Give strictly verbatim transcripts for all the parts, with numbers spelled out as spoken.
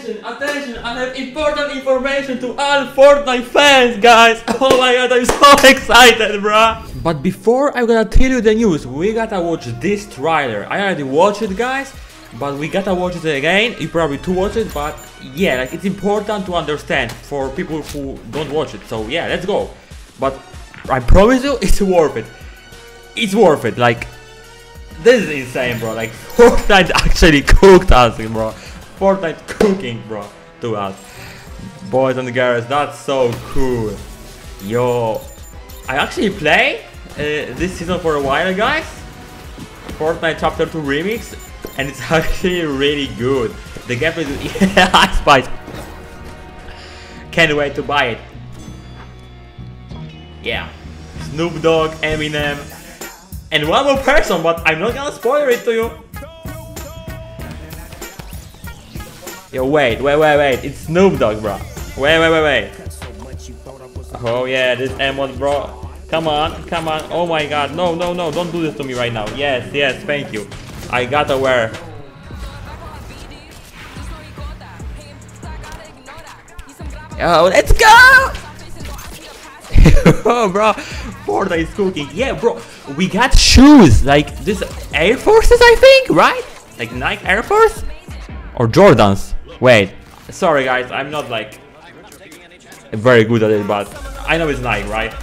Attention, attention, I have important information to all Fortnite fans, guys. Oh my god, I'm so excited, bruh. But before I'm gonna tell you the news, we gotta watch this trailer. I already watched it, guys, but we gotta watch it again. You probably to watch it, but yeah, like it's important to understand for people who don't watch it. So yeah, let's go. But I promise you, it's worth it. It's worth it. Like, this is insane, bro. Like, Fortnite actually cooked us, bro. Fortnite cooking, bro, to us. Boys and girls, that's so cool. Yo, I actually play uh, this season for a while, guys. Fortnite Chapter two Remix, and it's actually really good. The gameplay is yeah, Spice. Can't wait to buy it. Yeah, Snoop Dogg, Eminem, and one more person, but I'm not gonna spoil it to you. Yo, wait, wait, wait, wait, it's Snoop Dogg, bro. Wait, wait, wait, wait. Oh yeah, this emote, bro. Come on, come on. Oh my god, no, no, no, don't do this to me right now. Yes, yes, thank you. I gotta wear. Yo, let's go! Oh, bro, Fortnite is cooking. Yeah, bro, we got shoes. Like, this Air Forces, I think, right? Like Nike Air Force? Or Jordans. Wait, sorry guys, I'm not like very good at it, but I know it's Nike, right?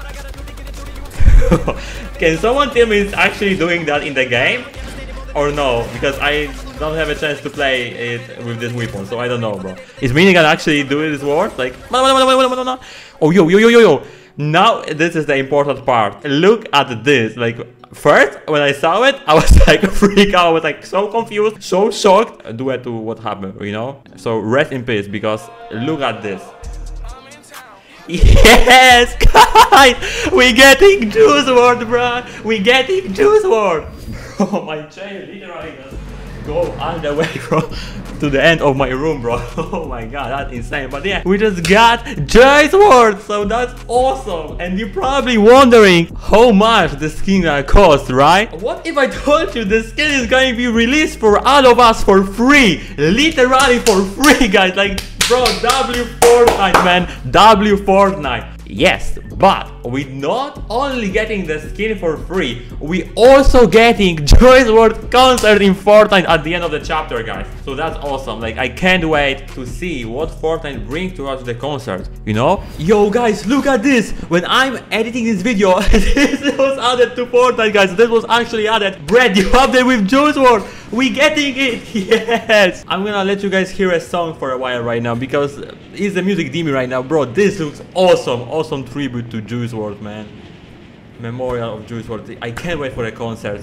Can someone tell me it's actually doing that in the game? Or no? Because I don't have a chance to play it with this weapon, so I don't know, bro. Is meaning I actually do this word? Like, oh, yo, yo, yo, yo, yo. Now, this is the important part. Look at this. Like, first, when I saw it, I was like freak out. I was like so confused, so shocked due to what happened, you know? So, rest in peace, because look at this. Yes, guys! We getting Juice world, bro! We getting Juice world! Bro, my chair literally just go all the way, bro, to the end of my room, bro. Oh my god, that's insane. But yeah, we just got Juice world, so that's awesome. And you're probably wondering how much the skin gonna cost, right? What if I told you the skin is going to be released for all of us for free? Literally for free, guys. Like, bro, W Fortnite, man. W Fortnite. Yes, but we're not only getting the skin for free, we also getting Juice world concert in Fortnite at the end of the chapter, guys. So that's awesome. Like, I can't wait to see what Fortnite brings to us the concert, you know? Yo, guys, look at this. When I'm editing this video, this was added to Fortnite, guys. This was actually added. Brad, you update with Juice world. We getting it. Yes. I'm gonna let you guys hear a song for a while right now, because it's the music demon right now, bro. This looks awesome. Awesome tribute to Juice world, man. Memorial of Juice world. I can't wait for a concert.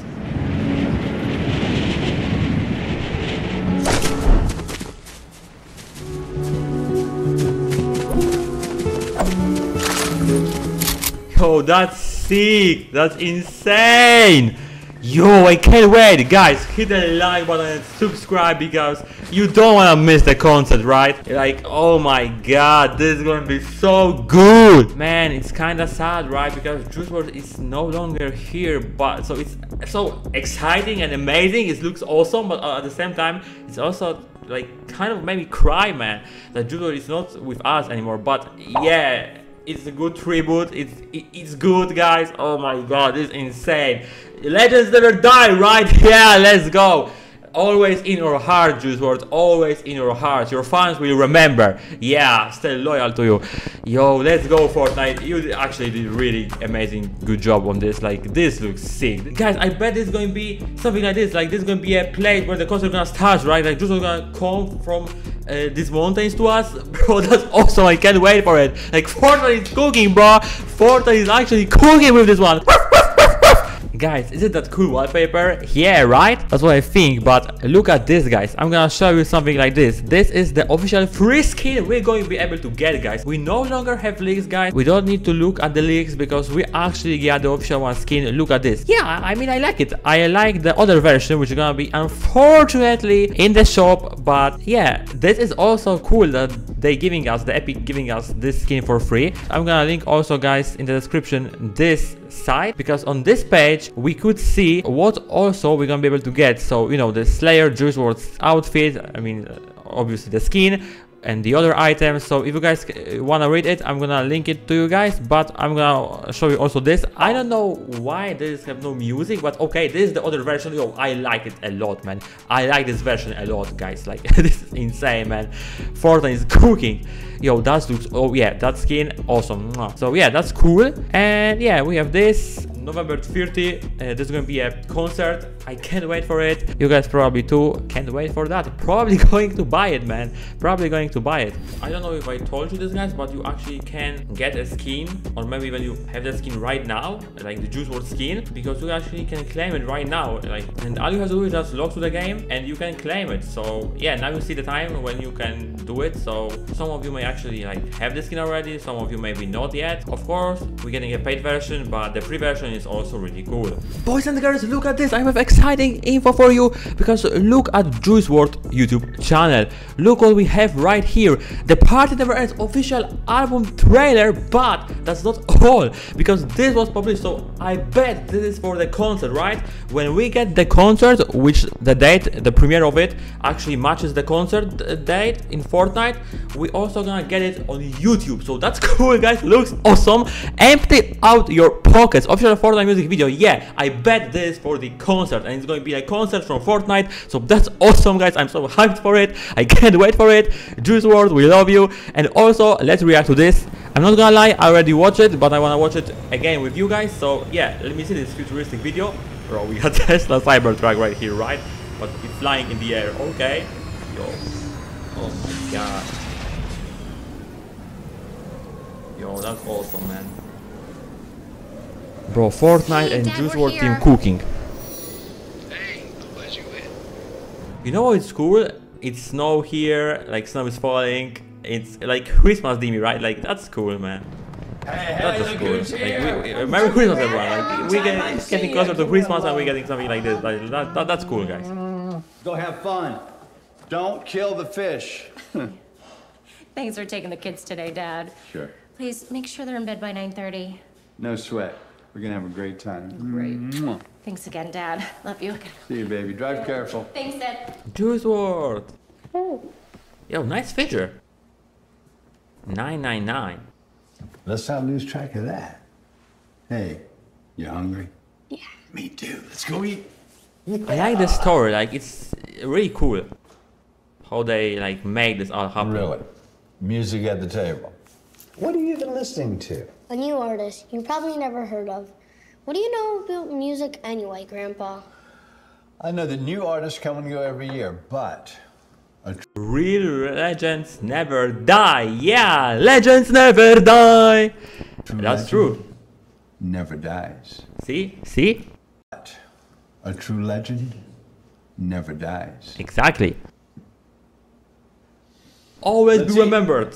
Yo, that's sick. That's insane. Yo, I can't wait. Guys, hit the like button and subscribe, because you don't want to miss the concert, right? Like, oh my god, this is gonna be so good. Man, it's kind of sad, right? Because Juice world is no longer here, but so it's so exciting and amazing. It looks awesome, but uh, at the same time, it's also like kind of maybe cry, man, that Juice world is not with us anymore. But yeah, it's a good tribute. It's it, it's good, guys. Oh my god, this is insane. Legends never die, right? Yeah, let's go. Always in your heart, Juice world. Always in your heart. Your fans will remember. Yeah, stay loyal to you. Yo, let's go, Fortnite. You actually did really amazing, good job on this. Like, this looks sick, guys. I bet this is going to be something like this. Like, this is going to be a place where the concert is gonna start, right? Like, Juice world gonna come from uh, these mountains to us, bro. That's awesome. I can't wait for it. Like, Fortnite is cooking, bro. Fortnite is actually cooking with this one. Guys, is it that cool wallpaper? Yeah, right? That's what I think. But look at this, guys. I'm gonna show you something like this. This is the official free skin we're going to be able to get, guys. We no longer have leaks, guys. We don't need to look at the leaks, because we actually get the official one skin. Look at this. Yeah, I mean, I like it. I like the other version, which is gonna be unfortunately in the shop. But yeah, this is also cool that they giving us, the Epic giving us this skin for free. I'm gonna link also, guys, in the description this site, because on this page we could see what also we're gonna be able to get. So, you know, the Slayer Juice world outfit, I mean, obviously the skin and the other items. So if you guys want to read it, I'm gonna link it to you guys, but I'm gonna show you also this. I don't know why this have no music, but okay, this is the other version. Yo, I like it a lot, man. I like this version a lot, guys. Like this is insane, man. Fortnite is cooking. Yo, that looks, oh yeah, that skin awesome. So yeah, that's cool. And yeah, we have this November thirtieth. Uh, this is gonna be a concert. I can't wait for it. You guys probably too can't wait for that. Probably going to buy it, man. Probably going to buy it. I don't know if I told you this, guys, but you actually can get a skin, or maybe when you have that skin right now, like the Juice world skin, because you actually can claim it right now. Like, and all you have to do is just log to the game and you can claim it. So yeah, now you see the time when you can do it. So some of you may actually like have the skin already, some of you maybe not yet. Of course, we're getting a paid version, but the free version is also really cool. Boys and girls, look at this. I have exciting info for you, because look at Juice world YouTube channel. Look what we have right here. The Party Never Ends official album trailer, but that's not all, because this was published, so I bet this is for the concert, right? When we get the concert, which the date, the premiere of it actually matches the concert date in Fortnite, we also gonna get it on YouTube. So that's cool, guys. Looks awesome. Empty out your pockets. Official Fortnite music video. Yeah, I bet this is for the concert, and it's going to be a concert from Fortnite. So that's awesome, guys. I'm so hyped for it. I can't wait for it. Juice world, we love you. And also, let's react to this. I'm not gonna lie, I already watched it, but I wanna watch it again with you guys. So yeah, let me see this futuristic video. Bro, we got Tesla Cybertruck right here, right? But it's flying in the air. Okay. Yo. Oh my god. Yo, that's awesome, man. Bro, Fortnite Hey, and Dad, Juice we're world team here. cooking. Hey, I'm glad you win. You know what's cool? It's snow here, like snow is falling. It's like Christmas theme, right? Like that's cool, man. Hey, That's hey, just look cool. who's Like, here. we, we, Merry Christmas, everyone. Like we Long time get no it's see getting ya. closer to Christmas, and we're getting something like this. Like that, that, that that's cool, guys. Go have fun. Don't kill the fish. Thanks for taking the kids today, Dad. Sure. Please make sure they're in bed by nine thirty. No sweat. We're gonna have a great time. Great. Mwah. Thanks again, Dad. Love you. See you, baby. Drive careful. Thanks, Dad. Juice world. Yo, nice figure. nine nine nine. Let's not lose track of that. Hey, you hungry? Yeah. Me too. Let's go eat. I like the story. Like it's really cool how they like make this all happen. Really? Music at the table. What are you even listening to? A new artist you probably never heard of. What do you know about music anyway, Grandpa? I know that new artists come and go every year, but a tr- Real legends never die. Yeah, legends never die. true That's legend true. never dies. See, see, But a true legend never dies. exactly. Always Let's be eat. remembered.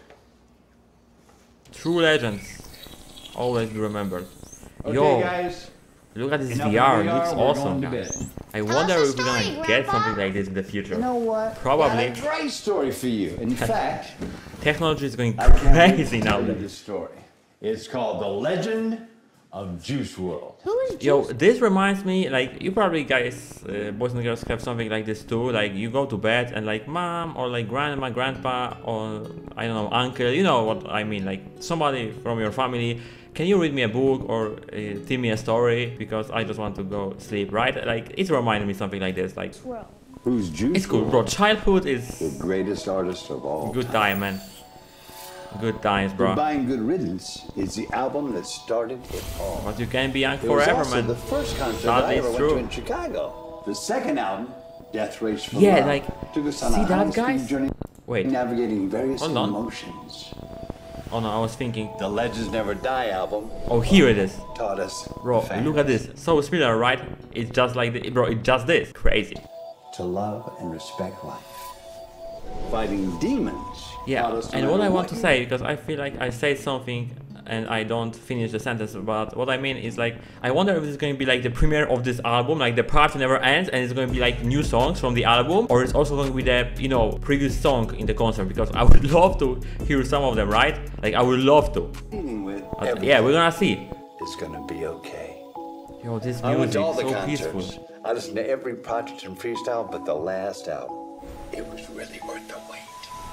True legends. Always be remembered. Okay, Yo, guys. look at this Enough V R. of It V R, looks we're awesome, going to guys. bed. I wonder us a if we're gonna story, get Grandpa. something like this in the future. You know what? Probably. Got a great story for you. In fact, Technology is going I can't wait to crazy tell you nowadays. this story. It's called The Legend of Juice world. Who is Yo, Juice? this reminds me, like, you probably guys, uh, boys and girls, have something like this too. Like, you go to bed and, like, mom or like grandma, grandpa, or I don't know, uncle, you know what I mean, like somebody from your family. Can you read me a book or uh, tell me a story, because I just want to go sleep, right? Like, it reminded me something like this. Like, World. Who's Juice it's cool, world? bro. Childhood is The greatest artist of all. good time, man. Good times, bro. Goodbye and Good Riddance is the album that started it all. But you can be young It was forever, also man. the first concert Sadly, I ever it's went to true. in Chicago. The second album, Death Race for Yeah, Love, like, took us on see a that, high-speed guys? journey, Wait, navigating various Hold on. emotions. oh no, I was thinking. The Legends Never Die album Oh, here it is. taught us, Bro, fans, look at this. So similar, right? It's just like the, bro, it's just this. Crazy. to love and respect life. Fighting demons. Yeah, taught us to and no what I matter want to you say, because I feel like I say something and I don't finish the sentence, but what I mean is, like, I wonder if it's going to be like the premiere of this album, like the party never ends, and it's going to be like new songs from the album, or it's also going to be the, you know, previous song in the concert, because I would love to hear some of them, right? Like, I would love to. dealing with But everything yeah, we're gonna see. is gonna be okay. Yo, this I went music to all is the so concerts. peaceful. I listened to every project and freestyle but the last album. It was really worth the wait.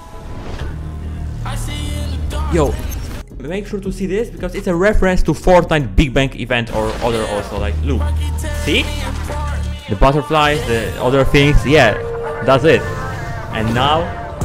Yo, make sure to see this because it's a reference to Fortnite Big Bang event or other also. Like, look, see the butterflies, the other things. Yeah, that's it. And now,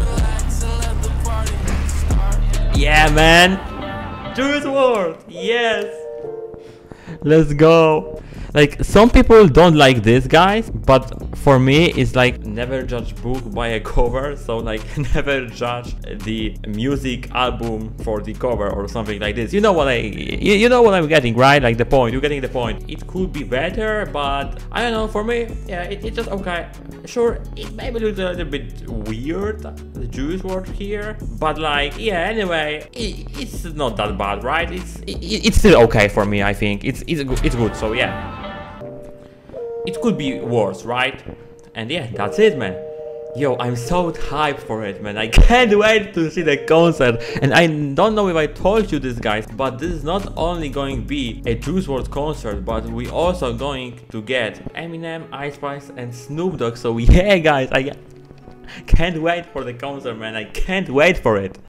yeah, man, Juice world, yes. Let's go. Like, some people don't like this, guys, but for me it's like never judge book by a cover. So like never judge the music album for the cover or something like this. You know what I you, you know what I'm getting, right? Like the point, you're getting the point. It could be better, but I don't know, for me, yeah, it, it's just okay. Sure, it maybe looks a little bit weird, the Juice world here, but like, yeah, anyway, it, it's not that bad, right? It's it, it's still okay for me. I think it's it's it's good. So yeah, it could be worse, right? And yeah, that's it, man. Yo, I'm so hyped for it, man. I can't wait to see the concert. And I don't know if I told you this, guys, but this is not only going to be a Juice world concert, but we also going to get Eminem, Ice Spice, and Snoop Dogg. So yeah, guys, I can't wait for the concert, man. I can't wait for it.